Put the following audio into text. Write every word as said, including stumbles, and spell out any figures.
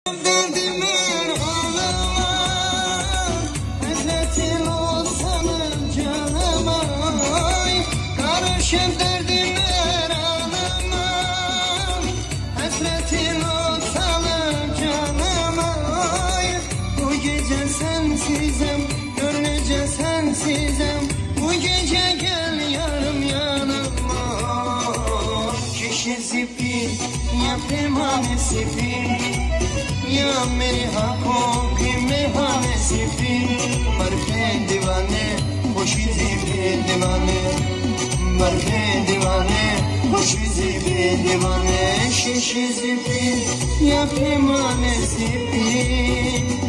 Derdime ağlama, hasretin olsanım canıma. Karışıp derdime ağlama, hasretin olsanım canıma. Bu gece sensizim, gönlüce sensizim. Bu gece gel yarım yanıma. Şişe zipi, yapımane zipi. या मेरी आँखों की मेहमाने सिफी मर के दीवाने खुशी सी भी दीवाने मर के दीवाने खुशी सी भी दीवाने शीशी सिफी या मेहमाने सिफी